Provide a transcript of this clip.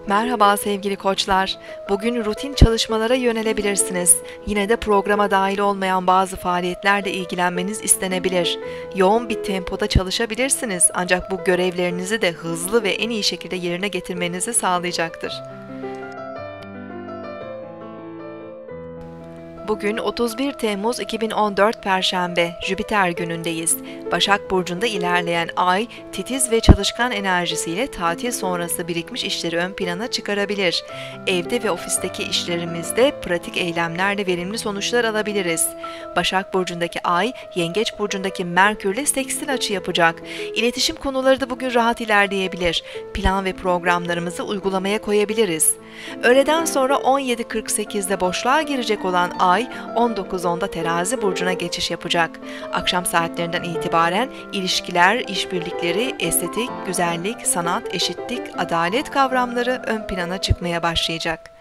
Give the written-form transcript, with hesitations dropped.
Merhaba sevgili koçlar. Bugün rutin çalışmalara yönelebilirsiniz. Yine de programa dahil olmayan bazı faaliyetlerle ilgilenmeniz istenebilir. Yoğun bir tempoda çalışabilirsiniz ancak bu görevlerinizi de hızlı ve en iyi şekilde yerine getirmenizi sağlayacaktır. Bugün 31 Temmuz 2014 Perşembe, Jüpiter günündeyiz. Başak Burcu'nda ilerleyen ay, titiz ve çalışkan enerjisiyle tatil sonrası birikmiş işleri ön plana çıkarabilir. Evde ve ofisteki işlerimizde pratik eylemlerle verimli sonuçlar alabiliriz. Başak Burcu'ndaki ay, Yengeç Burcu'ndaki Merkür'le sekstil açı yapacak. İletişim konuları da bugün rahat ilerleyebilir. Plan ve programlarımızı uygulamaya koyabiliriz. Öğleden sonra 17.48'de boşluğa girecek olan ay, 19.10'da Terazi burcuna geçiş yapacak. Akşam saatlerinden itibaren ilişkiler, işbirlikleri, estetik, güzellik, sanat, eşitlik, adalet kavramları ön plana çıkmaya başlayacak.